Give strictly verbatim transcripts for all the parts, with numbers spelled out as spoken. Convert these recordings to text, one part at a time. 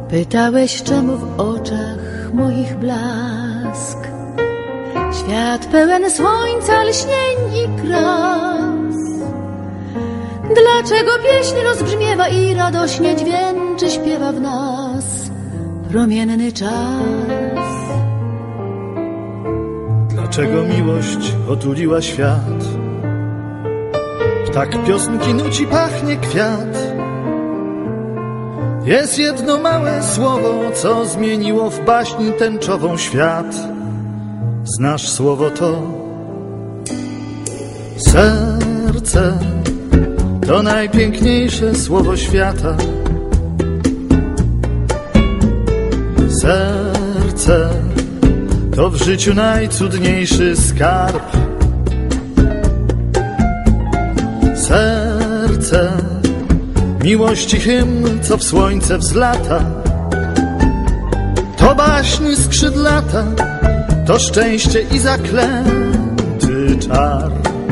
Pytałeś, czemu w oczach moich blask, świat pełen słońca, lśnień i kras. Dlaczego pieśń rozbrzmiewa i radośnie dźwięczy, śpiewa w nas promienny czas? Dlaczego miłość otuliła świat? Tak piosenki nuci, pachnie kwiat. Jest jedno małe słowo, co zmieniło w baśni tęczową świat. Znasz słowo to? Serce to najpiękniejsze słowo świata. Serce to w życiu najcudniejszy skarb. Serce miłości hymn, co w słońce wzlata. To baśń skrzydlata, to szczęście i zaklęty czar.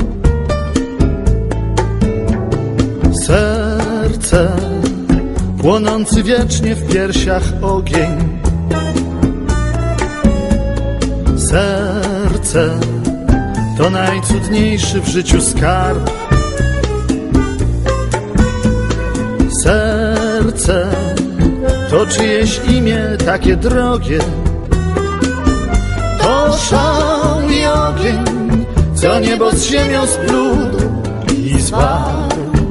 Serce płonący wiecznie w piersiach ogień. Serce to najcudniejszy w życiu skarb. Serce to czyjeś imię takie drogie. To szał i ogień, co niebo z ziemią splótł i zwarł.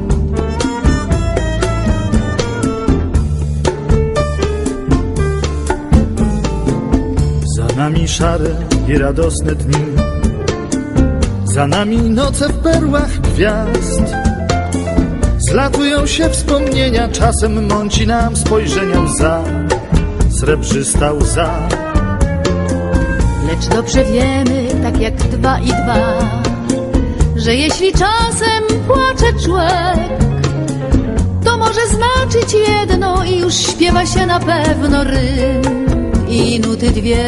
Za nami szare i radosne dni, za nami noce w perłach gwiazd. Zlatują się wspomnienia, czasem mąci nam spojrzenia łza, srebrzysta łza. Lecz dobrze wiemy, tak jak dwa i dwa, że jeśli czasem płacze człowiek, to może znaczyć jedno i już śpiewa się na pewno rym i nuty dwie.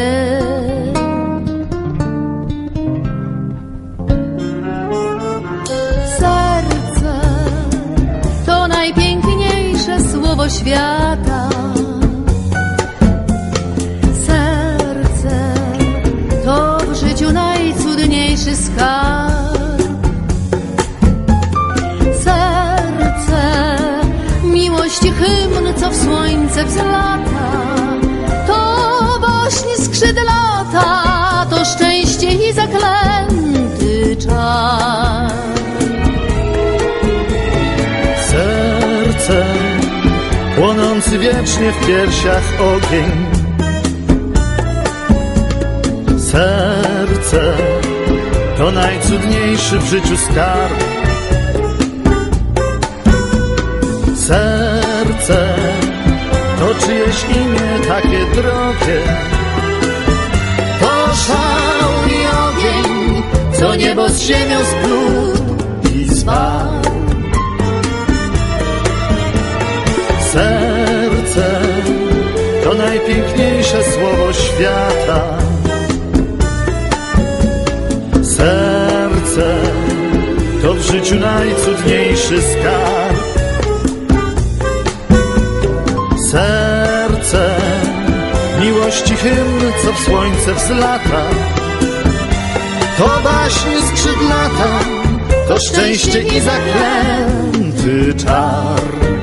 Serce to najpiękniejsze słowo świata. Serce to w życiu najcudniejszy skarb. Serce miłości hymn, co w słońce wzlata. To baśń skrzydlata, to szczęście i zaklęty czar. Serce płonący wiecznie w piersiach ogień. Serce to najcudniejszy w życiu skarb. Serce to czyjeś imię takie drogie. To szał i ogień, co niebo z ziemią splótł i zwarł. Serce to najpiękniejsze słowo świata. Serce to w życiu najcudniejszy skarb. Serce miłości hymn, co w słońce wzlata. To baśń skrzydlata, to szczęście i zaklęty czar.